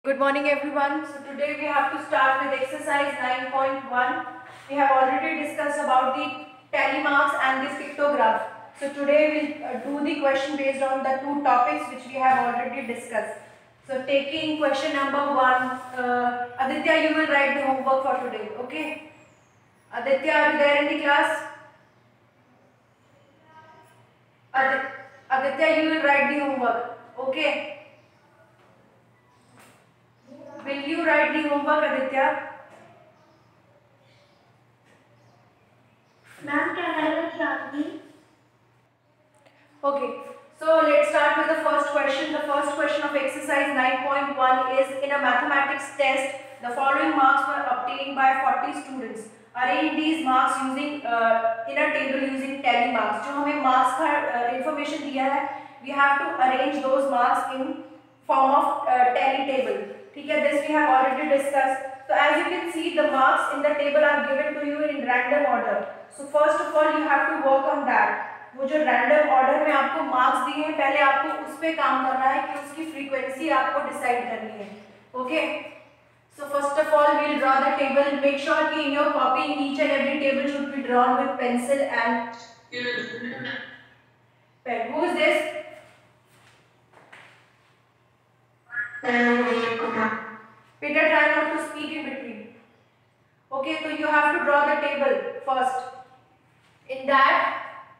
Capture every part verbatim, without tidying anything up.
Good morning everyone. So today we have to start with exercise nine point one. We have already discussed about the tally marks and the pictograph. So today we will uh, do the question based on the two topics which we have already discussed. So taking question number one, uh, Aditya, you will write the homework for today. Okay? Aditya, are you there in the class? Aditya, Aditya, you will write the homework. Okay? Will you write the homework, Aditya? Ma'am, can I write Shravani? Okay, so let's start with the first question. The first question of exercise nine point one is, in a mathematics test, the following marks were obtained by forty students. Arrange these marks using uh, in a table using tally marks. जो हमें marks का uh, information दिया है, we have to arrange those marks in form of uh, tally table. ठीक है, this we have already discussed. So as you can see, the marks in the table are given to you in random order. So first of all, you have to work on that. वो जो random order में आपको marks दिए हैं, पहले आपको उस पे काम करना है कि उसकी फ्रीक्वेंसी आपको डिसाइड करनी है. Okay, so first of all we will draw the table. Make sure कि in your copy each and every table should be drawn with pencil and pen. Who is this? Peter, try not to speak in between. Okay, so you have to draw the table first. In that,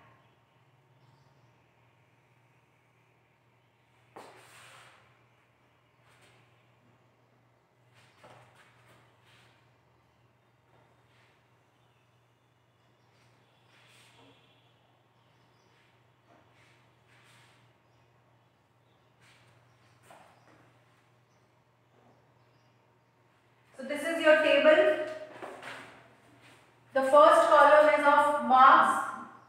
so this is your table. The first column is of marks.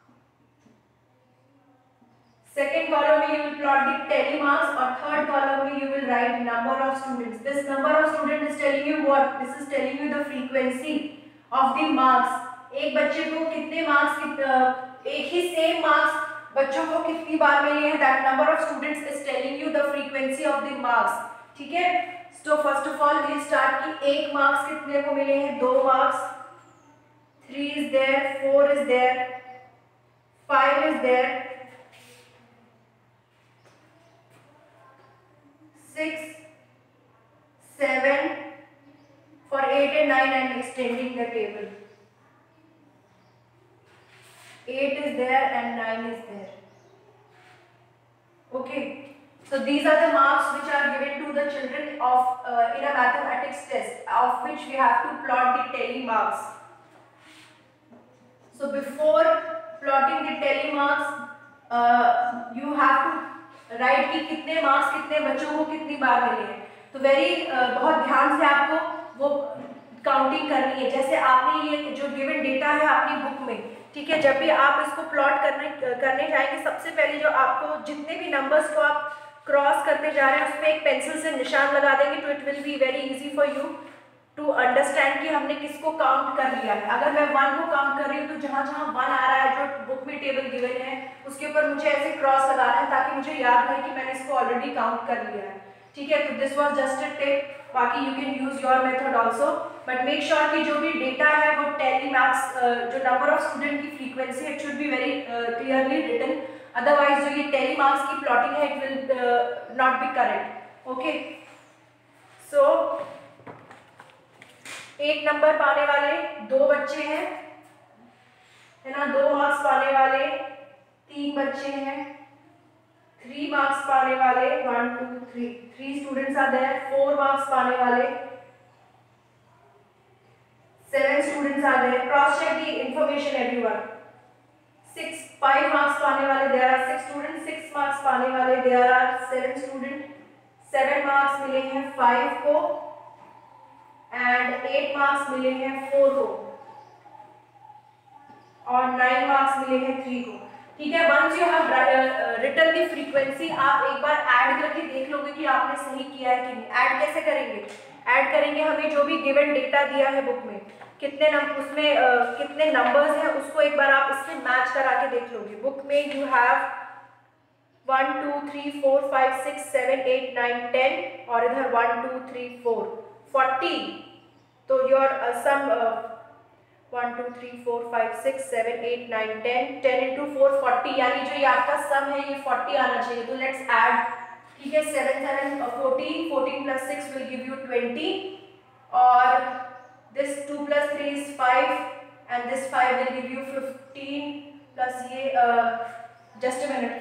Second column में you will plot the tally marks, और third column में you will write number of students. This number of student is telling you what? This is telling you the frequency of the marks. एक बच्चे को कितने marks, एक ही same marks बच्चों को कितनी बार मिले हैं? That number of students is telling you the frequency of the marks. ठीक है? So first of all we start कि एक marks कितने को मिले हैं? दो marks. Three is there, four is there, five is there, six, seven. For eight and nine I am extending the table. eight is there and nine is there. Okay, so these are the marks which are given to the children of uh, in a mathematics test, of which we have to plot the tally marks. So before plotting the tally marks, uh, you have to write कि कितने marks कितने बच्चों को कितनी बार मिले हैं. तो very uh, बहुत ध्यान से आपको वो काउंटिंग करनी है. जैसे आपने ये जो गिवन डेटा है अपनी बुक में, ठीक है, जब भी आप इसको प्लॉट करने करने जाएंगे, सबसे पहले जो आपको जितने भी नंबर्स को आप क्रॉस करते जा रहे हैं उसमें एक पेंसिल से निशान लगा देंगे. तो it will be very easy for you to understand कि हमने किसको काउंट कर लिया है. अगर मैं वन को काउंट कर रही हूँ तो जहाँ जहाँ वन आ रहा है जो बुक में टेबल गिवन है उसके ऊपर मुझे ऐसे क्रॉस लगाना है ताकि मुझे याद रहे कि मैंने इसको ऑलरेडी काउंट कर लिया है. ठीक है, तो this was just a tip. बाकी you can use your method also, but make sure कि जो भी डेटा है वो टैली मार्क्स, जो नंबर ऑफ स्टूडेंट की frequency it should be very clearly written. Otherwise जो ये टैली मार्क्स की प्लॉटिंग है it will not be correct. Okay, so एक नंबर पाने वाले दो बच्चे हैं, है ना. दो मार्क्स पाने वाले तीन बच्चे हैं. थ्री मार्क्स पाने वाले one two three three students are there. Four marks पाने वाले seven students are there. Cross check the information everyone. Six five marks पाने वाले there are six student. Six marks पाने वाले there are seven student. Seven marks मिले हैं five को and eight marks मिले हैं फोर को और नाइन मार्क्स मिले हैं थ्री को. ठीक है, once you have written the frequency, आप एक बार ऐड करके देख लोगे कि आपने सही किया है कि नहीं. ऐड कैसे करेंगे? ऐड करेंगे हमें जो भी गिवन डेटा दिया है बुक में, कितने नंबर उसमें uh, कितने नंबर्स हैं उसको एक बार आप इससे मैच करा के देख लोगे. बुक में you have one two three four five six seven eight nine ten और इधर one two three four forty. तो your sum one two three four five six seven eight nine ten ten into four forty, यानी जो ये आपका सम है ये forty आना चाहिए। तो लेट्स ऐड, ठीक है, seven seven fourteen, fourteen plus six will give you twenty और this two plus three is five and this five will give you fifteen plus ये just a minute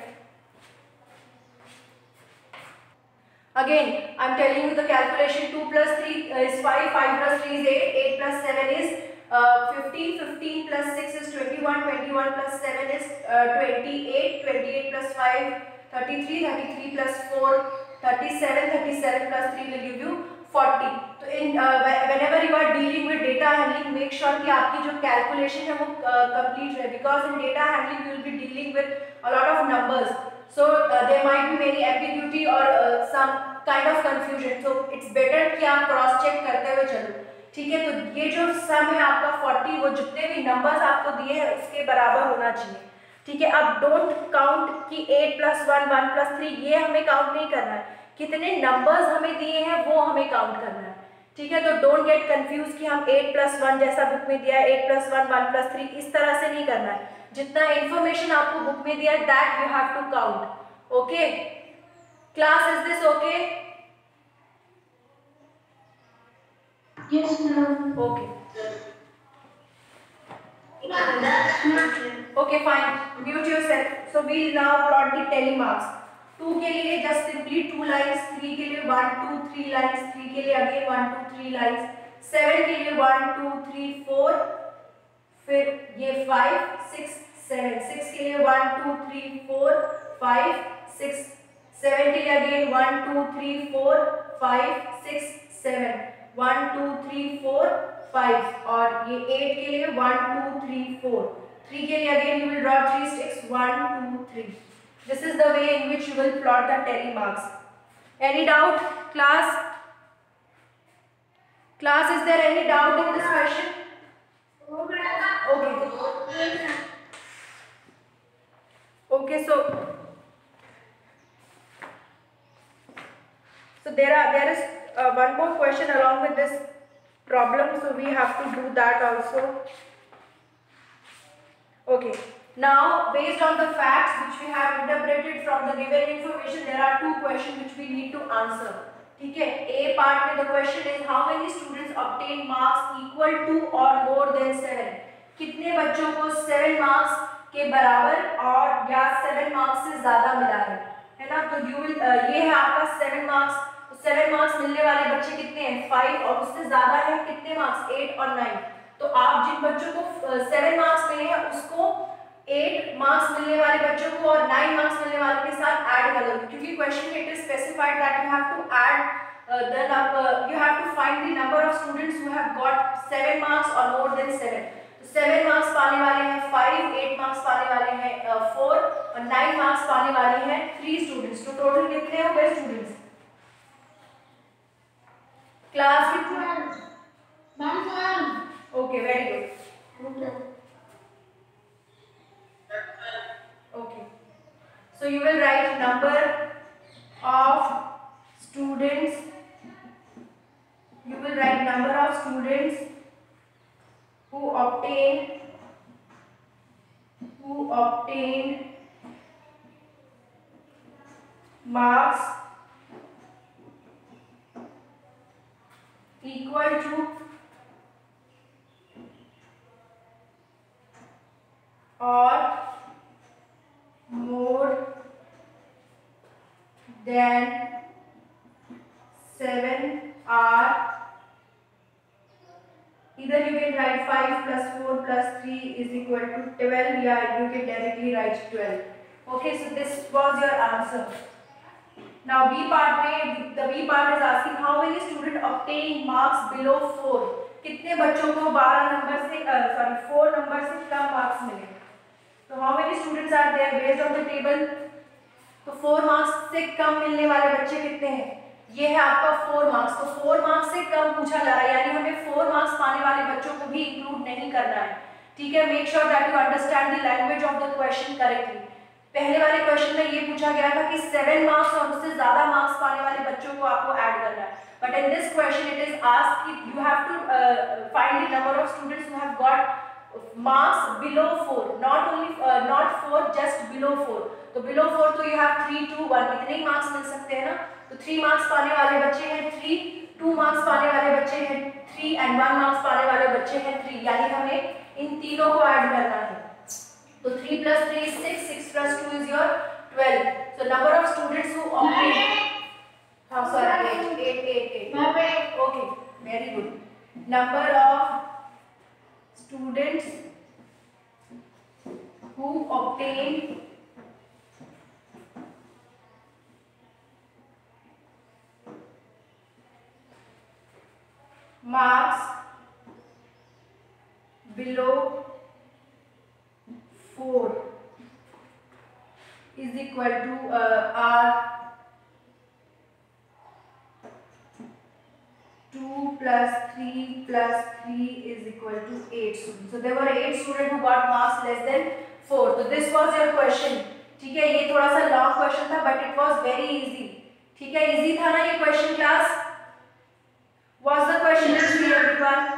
again I'm telling you the calculation, two plus three is five, five plus three is eight, eight plus seven is uh, fifteen, fifteen plus six is twenty-one, twenty-one plus seven is uh, twenty-eight, twenty-eight plus five thirty-three, thirty-three plus four thirty-seven, thirty-seven plus three will give you forty. तो in uh, whenever you are dealing with data handling, make sure कि आपकी जो calculation है वो uh, complete रहे, because in data handling you will be dealing with a lot of numbers. So uh, there might be many ambiguity or uh, some kind of confusion. So it's better कि आप cross check करते हुए चलो, ठीक है। तो ये जो sum है आपका forty, वो जितने भी numbers आपको दिए हैं उसके बराबर होना चाहिए, ठीक है। अब don't count कि eight plus one, one plus three, ये हमें count नहीं करना है, कितने numbers हमें दिए हैं वो हमें count करना है, ठीक है। तो don't get confused कि हम eight plus one जैसा बुक में दिया है, eight plus one, one plus three, इस तरह से नहीं करना है। जितना इंफॉर्मेशन आपको बुक में दिया है that you have to count. Okay class, is this okay? Yes, ma'am. Okay okay fine, mute yourself. So we now plot the tally marks. Two के लिए just simply two lines, three के लिए one two three lines, three के लिए again one two three lines, seven के लिए one two three four, फिर ये फाइव सिक्स सेवन, सिक्स के लिए one two three four five six, seven के लिए again one two three four five six seven, one two three four five, और ये एट के लिए one two three four, three के लिए again you will draw three sticks one two three. This is the way in which you will plot the tally marks. Any doubt class? Class, is there any doubt in this question? Okay. Okay, so so there are there is uh, one more question along with this problem, so we have to do that also. Okay, now based on the facts which we have interpreted from the given information, there are two questions which we need to answer, ठीक है। A part में the question is how many students obtain marks equal to or more than seven? कितने बच्चों को seven marks के बराबर और या सेवन मार्क्स से ज्यादा मिला है, है ना। तो यू विल ये है आपका सेवन मार्क्स, तो सेवन मार्क्स मिलने वाले बच्चे कितने हैं? फाइव, और उससे ज्यादा है कितने मार्क्स? एट और नाइन। तो आप जिन बच्चों को सेवन मार्क्स मिले हैं उसको एट मार्क्स मिलने वाले बच्चों को और नाइन मार्क्स मिलने वाले के साथ ऐड कर दो, क्योंकि क्वेश्चन में it is specified that you have to add the number, you have to find the number of students who have got seven marks और more than seven. Seven marks पाने वाले हैं फाइव, एट मार्क्स पाने वाले हैं four और nine marks पाने वाले हैं थ्री स्टूडेंट्स। तो टोटल कितने हो गए स्टूडेंट्स? क्लास कितने? Okay, very good. Okay, so you will write number of students, you will write number of students who obtain who obtain marks equal to or more than seven are, either you can write five plus four plus three is equal to twelve, yeah, you can directly write twelve. Okay, so this was your answer. Now B part में, the B part is asking how many students obtain marks below four? कितने बच्चों को बारह number से sorry four number से कम marks मिले? तो how many students are there based on the table? तो फोर मार्क्स से कम मिलने वाले बच्चे कितने हैं? ये है आपका फोर मार्क्स। तो फोर मार्क्स से कम पूछा जा रहा है, यानी हमें फोर मार्क्स पाने वाले बच्चों को भी इंक्लूड नहीं करना है, ठीक है। Make sure that you understand the language of the question correctly. पहले वाले क्वेश्चन में ये पूछा गया था कि सेवन मार्क्स और उससे ज्यादा मार्क्स पाने वाले बच्चों को आपको ऐड करना है, but in this question it is asked कि you have to find the number of students who have got marks below four, not only not four, just below four. तो बिलो फोर तो you have three two one, इतने ही marks मिल सकते हैं ना। तो three marks पाने वाले बच्चे हैं थ्री, टू मार्क्स पाने वाले बच्चे हैं थ्री एंड वन मार्क्स पाने वाले बच्चे हैं थ्री, यानी हमें इन तीनों को ऐड करना है। तो three plus three is six, six plus two is your twelve. So number of students who obtain, हाँ sorry, eight, eight, eight, eight. Okay, very good. Number of students who obtain marks below four is equal to uh, R two plus three plus three is equal to eight students. So there were eight students who got marks less than four. So this was your question. ठीक है, ये थोड़ा सा long question था but it was very easy. ठीक है, easy था ना ये question class? Was the question easy everyone?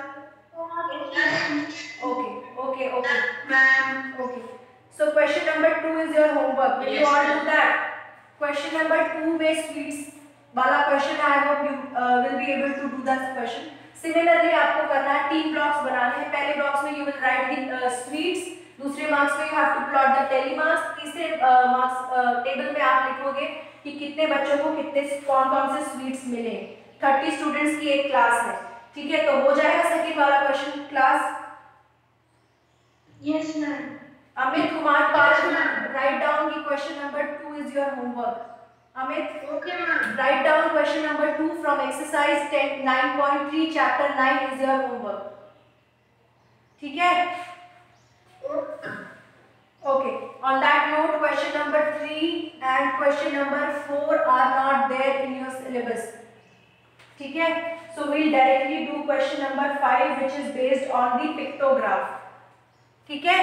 Okay, okay, okay. Okay. So question number two is your homework. Will you all do that? Question number two में sweets वाला question है. I hope you uh, will be able to do that question. Similarly आपको करना है, तीन blocks बनाने हैं. पहले blocks में you will write the uh, sweets. दूसरे marks में you have to plot the tally marks. तीसरे uh, marks uh, table में आप लिखोगे कि कितने बच्चों को कितने कौन कौन से sweets मिले. थर्टी स्टूडेंट्स की एक क्लास है. ठीक है, तो हो जाएगा सेकंड वाला question class? Yes, ma'am. Amit Kumar Pal, write down the question number two is your homework. Amit, Okay, ma'am. write down question number two from exercise ten nine point three chapter nine is your homework. ठीक है? Okay. On that note, question number three and question number four are not there in your syllabus. ठीक है? So we'll directly do question number five, which is based on the pictograph. ठीक है?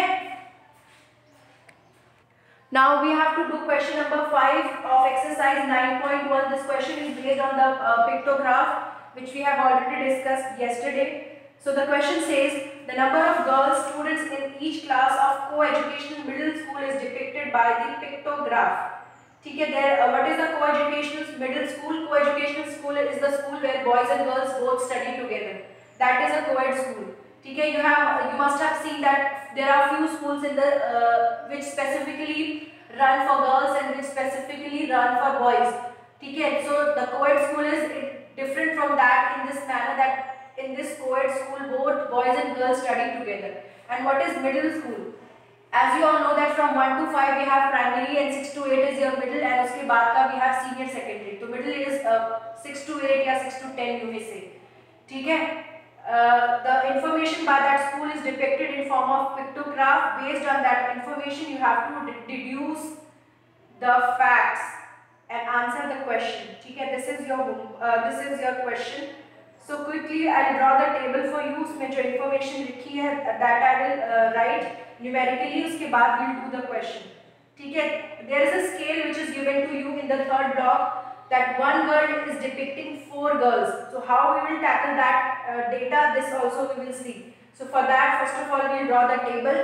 Now we have to do question number five of exercise nine point one. This question is based on the uh, pictograph which we have already discussed yesterday. So the question says the number of girls students in each class of co-educational middle school is depicted by the pictograph. ठीक है? There uh, what is the co-educational middle school? Co-educational school is the school where boys and girls both study together. That is a co-ed school. ठीक है, you have you must have seen that there are few schools in the uh, which specifically run for girls and which specifically run for boys. ठीक है, so the co-ed school is different from that in this manner that in this co-ed school both boys and girls study together. And what is middle school? As you all know that from one to five we have primary and six to eight is your middle and उसके बाद का we have senior secondary. तो middle is uh, six to eight या six to ten you may say. ठीक है? Uh, the information by that school is depicted in form of pictograph. Based on that information, you have to deduce the facts and answer the question. ठीक है? This is your uh, this is your question. So quickly, I'll draw the table for you. उसमें जो information लिखी है, that I will uh, write numerically. उसके बाद we'll do the question. ठीक है? There is a scale which is given to you in the third block. That one girl is depicting four girls. So how we will tackle that uh, data? This also we will see. So for that, first of all, we will draw the table.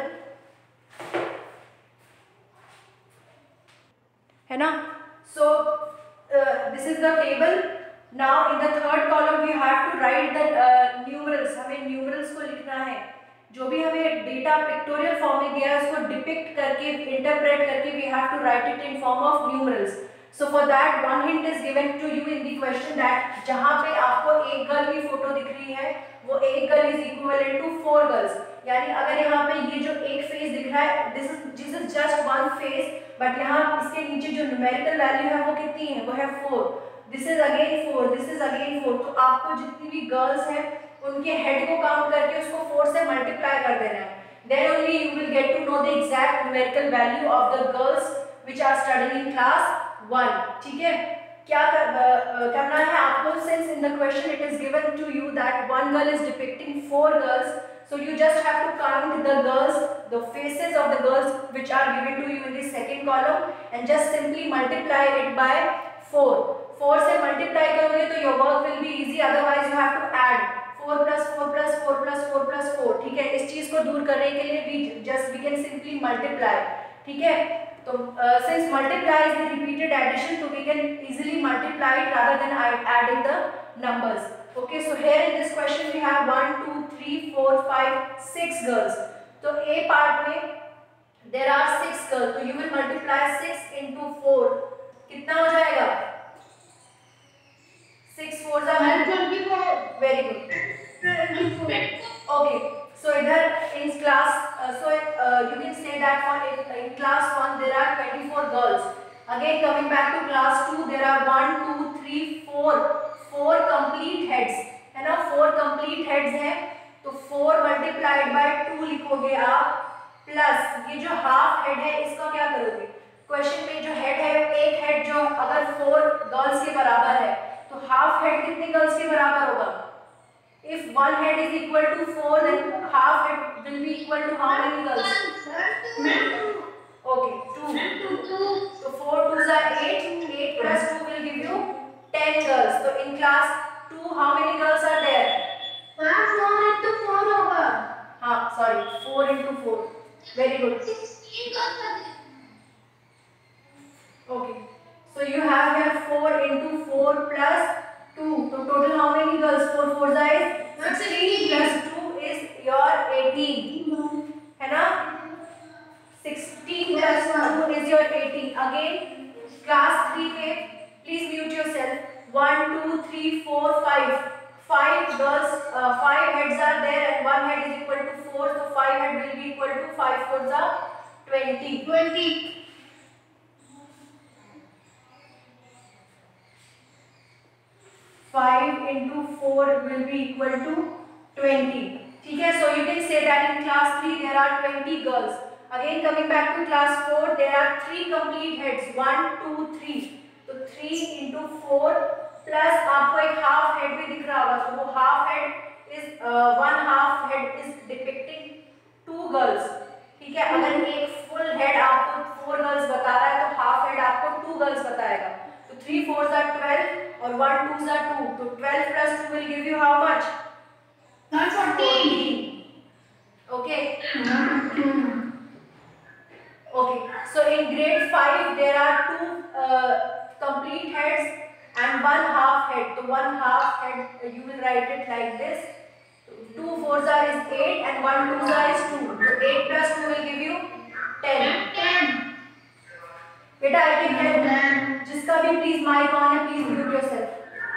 है ना? So uh, this is the table. Now in the third column we have to write the uh, numerals. हमें numerals को लिखना है. जो भी हमें data pictorial form में दिया है उसको डिपिक्ट करके इंटरप्रेट करके we have to write it in form of numerals. So for that one hint is given to you in the question that जहाँ पे आपको एक गर्ल की फोटो दिख रही है वो एक girl is equivalent to four girls. यानी अगर यहाँ पे ये जो एक फेस दिख रहा है this is this is just one face, but यहाँ इसके नीचे जो numerical value है वो कितनी है? वो है four. This is again four. This is again four. तो आपको जितनी भी girls हैं उनके head को काउंट करके उसको four से multiply कर देना है. Then only you will get to know the exact numerical value of the girls which are studying in class one. ठीक है? क्या कर, uh, करना है आपको, since in the question it is given to you that one girl is depicting four girls, so you just have to count the girls, the faces of the girls which are given to you in the second column and just simply multiply it by four. four से multiply करोगे तो your work will be easy, otherwise you have to add four plus four plus four plus four plus four. ठीक है, इस चीज को दूर करने के लिए we just we can simply multiply. ठीक है, तो uh, since multiply is the repeated addition, so we can easily multiply it rather than adding the numbers. Okay, so here in this question we have one, two, three, four, five, six girls. So A part में there are six girls. So you will multiply six into four. कितना हो जाएगा? Six fours are very good. Okay, so इधर in class, uh, so uh, you can say that for in, in class one there are twenty-four girls. Again coming back to class two, there are one, two, three, four. Four complete heads है ना, four complete heads हैं, तो four multiplied by two लिखोगे आप, plus ये जो half head है इसका क्या करोगे, क्वेश्चन में जो हेड है एक हेड जो अगर फोर गर्ल्स के बराबर है तो हाफ हेड कितने गर्ल्स के बराबर होगा, if one head is equal to four then half head will be equal to how many girls, okay two, तो फोर टू जा eight, eight plus two will give you ten girls. So in class two, how many girls are there? four into four होगा. हाँ, sorry, four into four. Very good. sixteen girls are there. Okay. So you have here four into four plus two. So total how many girls? Four fours is sixteen plus two is your eighteen. है ना? sixteen plus two is your eighteen. Again, class three में please mute yourself. One, two, three, four, five. Five girls, uh, five heads are there, and one head is equal to four. So five head will be equal to five fours are twenty. Twenty. Five into four will be equal to twenty. ठीक है? So you can say that in class three there are twenty girls. Again coming back to class four, there are three complete heads. One, two, three. तो three into four plus आपको एक half head भी दिख रहा होगा, तो वो half head is one half head is depicting two girls. ठीक है, अगर एक फुल हेड आपको फोर गर्ल्स बता रहा है तो हाफ हेड आपको टू गर्ल्स बताएगा. तो थ्री फोर्स आर ट्वेल्व और वन टूज आर टू, तो twelve plus two will give you how much? fourteen. Okay okay, so in grade five there are two complete heads and one half head. So one half head uh, you will write it like this. two fours are is eight and one twos are is two. So eight plus two will give you ten. ten. बेटा I can help. जिसका भी please mic on है please mute yourself.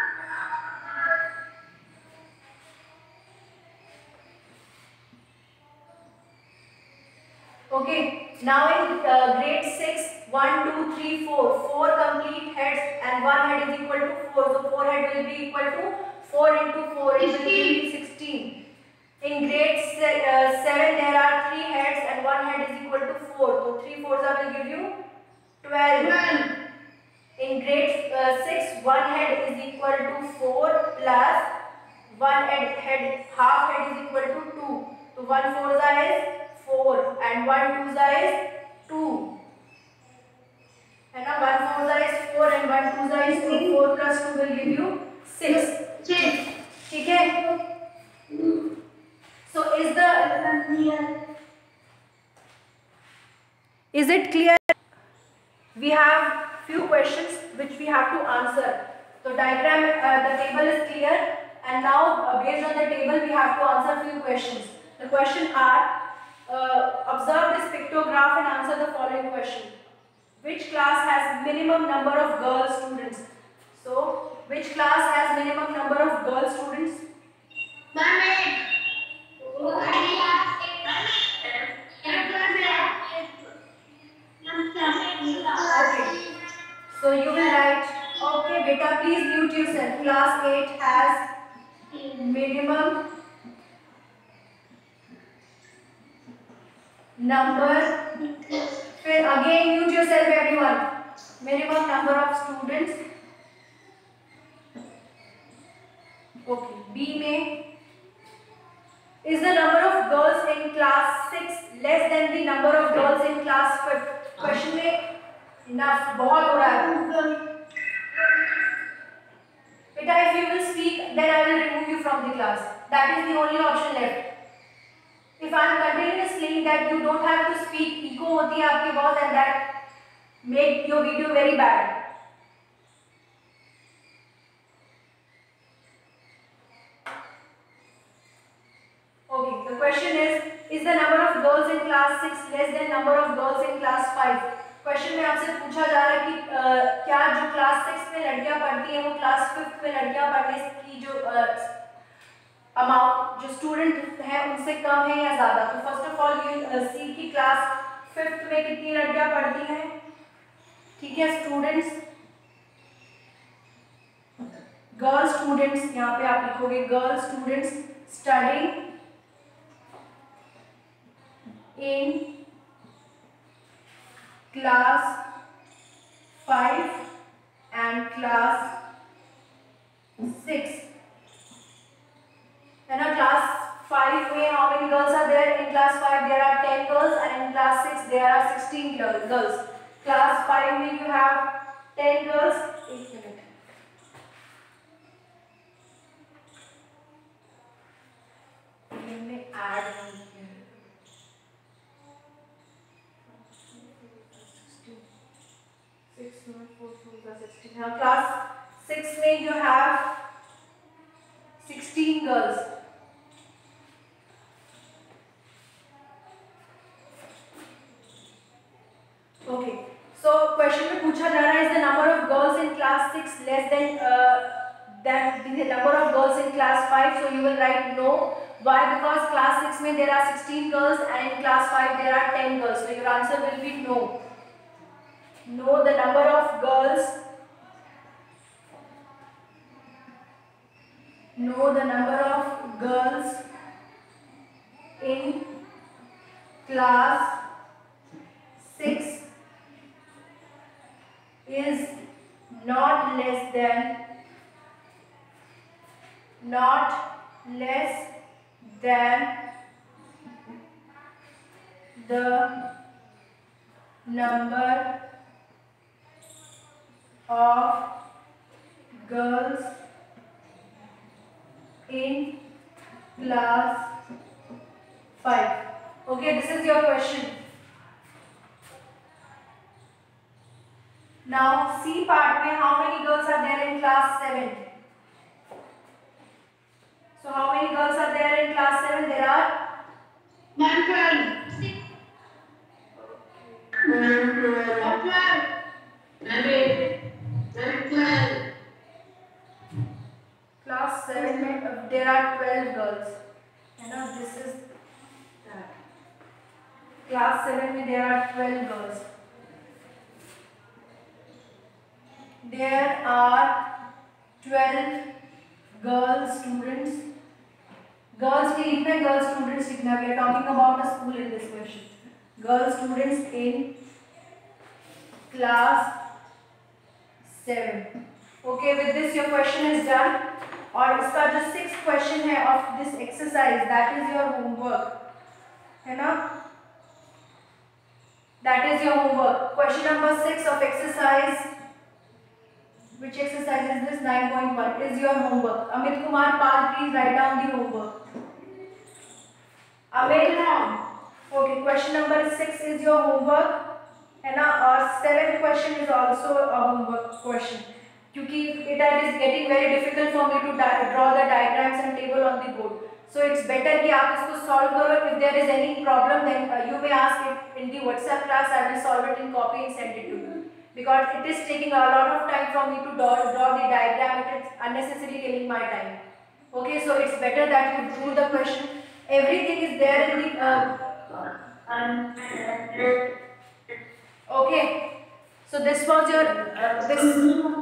Okay. Now in uh, grade six, one, two, three, four, four complete heads and one head is equal to four. So four head will be equal to four into four. It will be sixteen. In grade se uh, seven, there are three heads and one head is equal to four. So three fours will give you twelve. In grade uh, six, one head is equal to four plus one head, head half head is equal to two. So one fours is four and one twos is two. है ना, one fours is four and one twos is two. Four plus two will give you six. ठीक है? So is the is it clear? We have few questions which we have to answer. So diagram, uh, the table is clear, and now uh, based on the table we have to answer few questions. The question are. Uh, observe this pictograph and answer the following question. Which class has minimum number of girl students? So, which class has minimum number of girl students? Okay. So you will write. Okay, beta, please mute yourself. Class eight has minimum number, फिर again mute yourself everyone, minimum number of students Okay, B में is the number of girls in class six less than the number of girls in class fifth? Question में enough बहुत हो रहा है. Beta, if you will speak, then I will remove you from the class. That is the only option left. If I am continuously that you don't have to speak, ego होती है आपके बहुत, and that make your video very bad. Okay, the question is: is the number of girls in class six less than number of girls in class five? Question में आपसे पूछा जा रहा है कि uh, क्या जो क्लास सिक्स में लड़कियां पढ़ती हैं वो क्लास फिफ्थ में लड़कियां पढ़ने की जो अमाउंट uh, जो स्टूडेंट हैं उनसे कम है या ज़्यादा. तो first of all you see की क्लास फिफ्थ में कितनी लड़कियां पढ़ती हैं. ठीक है, स्टूडेंट्स, गर्ल स्टूडेंट्स, यहाँ पे आप लिखोगे girl students studying in class five and class six. And now class five में how many girls are there? In class five there are ten girls and in class six there are sixteen girls. Class five में you have ten girls. एक minute. हमने add Now class six में you have sixteen girls. Okay. So question में पूछा जा रहा है is the number of girls in class six less than uh, than the number of girls in class five? So you will write no. Why? Because class six में there are sixteen girls and in class five there are ten girls. So your answer will be no. No, the number of girls. No, the number of girls in class six is not less than not less than the number of girls in class five. Okay, this is your question. Now C part में how many girls are there in class seven? So how many girls are there in class seven? There are one twelve. Class seven में there are twelve girls. है ना? This is that. Class seven में there are twelve girls. There are twelve girl students. Girls के लिखना है, girl students लिखना है. We are talking about a school in this question. Girl students in class seven. Okay, with this your question is done. और इसका जो sixth question है of this exercise, that is your homework, है ना? That is your homework. Question number six of exercise. Which exercise is this? nine point one is your homework. Amit Kumar Pal, please write down the homework. Amit, okay. Question number six is your homework, है ना? और seventh question is also a homework question. क्योंकि it is getting very difficult for me to draw the diagrams and table on the board. So it's better कि आप इसको solve करो. If there is any problem, then uh, you may ask it in the WhatsApp class. I will solve it in copy and send it to you. Because it is taking a lot of time for me to draw, draw the diagram. It is unnecessarily killing my time. Okay, so it's better that you do the question. Everything is there in the. Uh, okay, so this was your uh, this.